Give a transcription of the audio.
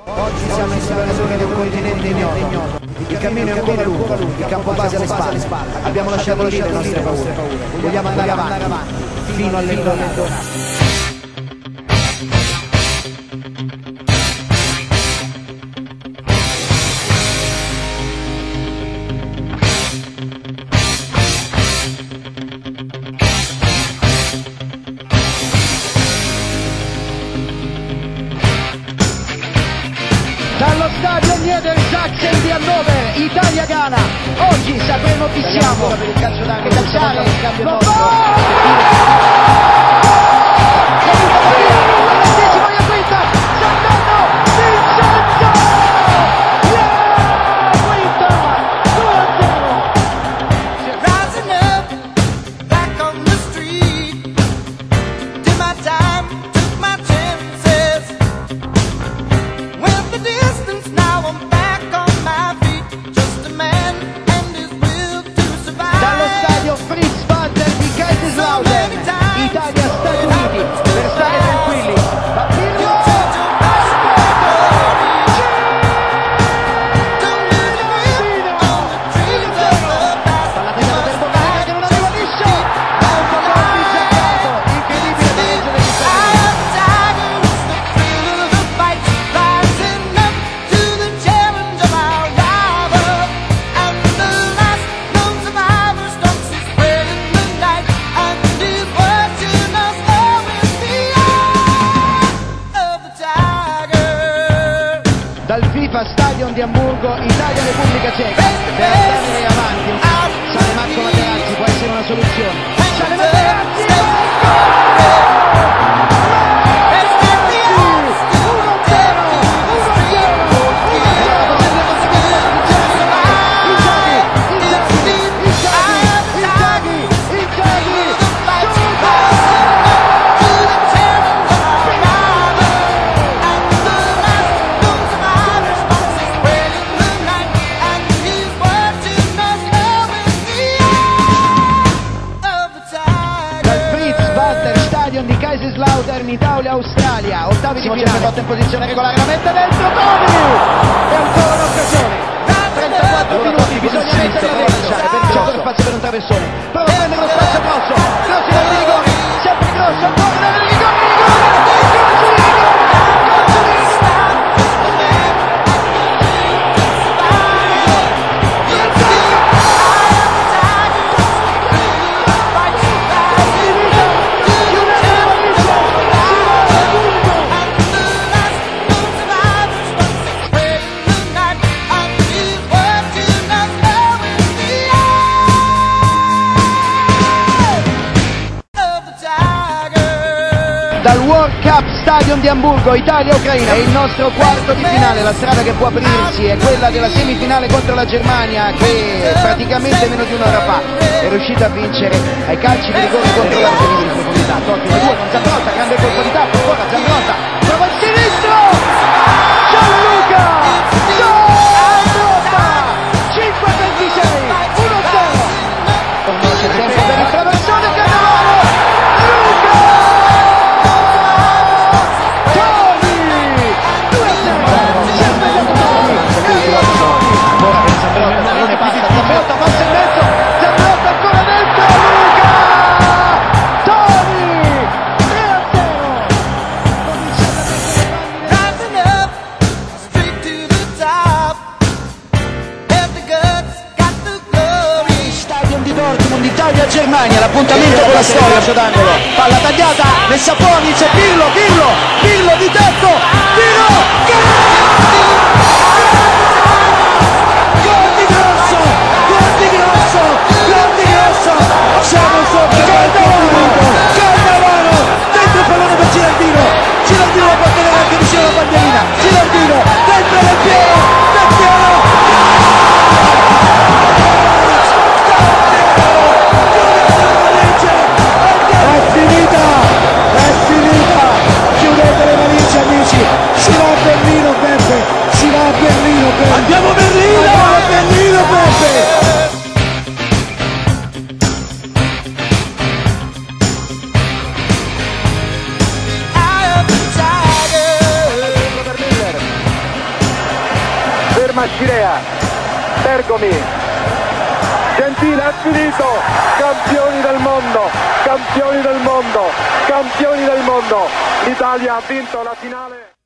Oggi siamo in esplorazione di un continente ignoto. Il cammino è ancora lungo, il campo base alle spalle. Abbiamo lasciato lì le nostre paure. Vogliamo andare avanti, fino all'Eldorado. Dallo stadio Niedersachsen di Hannover, Italia-Ghana, oggi sapremo chi siamo. Per il calcio d'angolo, Calciare, il cambio non nostro. Italia-Stati Uniti, per stare tranquilli. Dal FIFA Stadion di Amburgo, Italia-Repubblica Ceca, per andare avanti, sale Marco Materazzi, può essere una soluzione. Sale Materazzi! Di Kaiserslautern, Italia-Australia, ottavi di finale, fatto in posizione regolare, la mette dentro Toni! E ancora un'occasione, 34 minuti, bisogna mettere la lasciare, perciò lo spazio per un traversone, prova a prendere lo spazio grosso, Grossi da rigore, sempre Grosso, ancora da rigore, dal World Cup Stadion di Amburgo, Italia-Ucraina, è il nostro quarto di finale. La strada che può aprirsi è quella della semifinale contro la Germania, che praticamente meno di un'ora fa è riuscita a vincere ai calci di rigore contro l'Argentina in profondità. Totti 2 con Zambrotta, grande colpo di tappo, ancora Zambrotta, prova il sinistro, Gianluca Zambrotta, 5-26, 1-0, non c'è tempo per il traversone, Cannavaro, Zambrotta passa in mezzo, Zambrotta ancora dentro, Luca Toni, 3-0. Stadion di Dortmund, Italia-Germania, l'appuntamento con la storia, calcio d'angolo, palla tagliata, messa fuori, c'è Pirlo di tetto, siamo sotto Cannavaro, dentro il pallone per Giraldino la può tenere anche vicino alla bandierina, Giraldino dentro del Piero, è finita, chiudete le valigie amici, si va a Berlino. Mascirea, Bergomi, Gentile ha finito, campioni del mondo, campioni del mondo, campioni del mondo, l'Italia ha vinto la finale.